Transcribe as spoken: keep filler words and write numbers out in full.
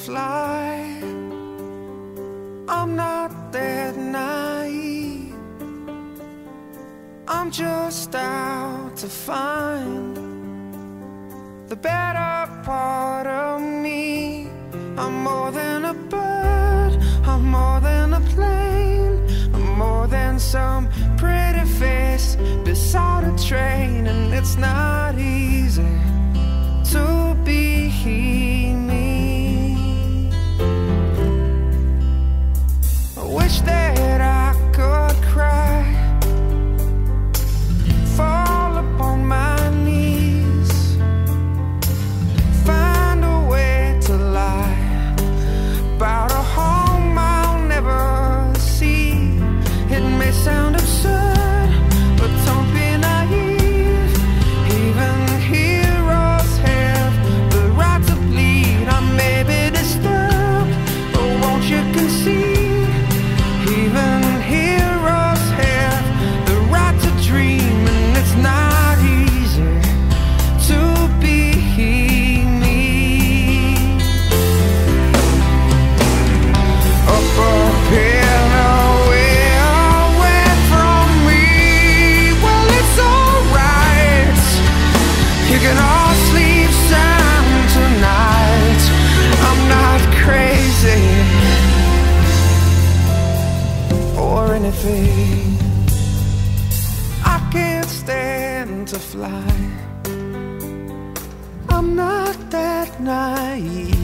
fly. I'm not that naive. I'm just out to find the better part of me. I'm more than a bird, I'm more than a plane, I'm more than some pretty face beside a train. And it's not easy to be me. I wish that I could cry, fall upon my knees, find a way to lie about a home I'll never see. It may sound absurd, but don't be naive. Even heroes have the right to bleed. I may be disturbed, but won't you concede? Even heroes have the right to dream. And it's not easy to be me. Up, up here, away, away from me. Well, it's alright, you can all sleep sound tonight. I'm not crazy or anything. I can't stand to fly. I'm not that naive.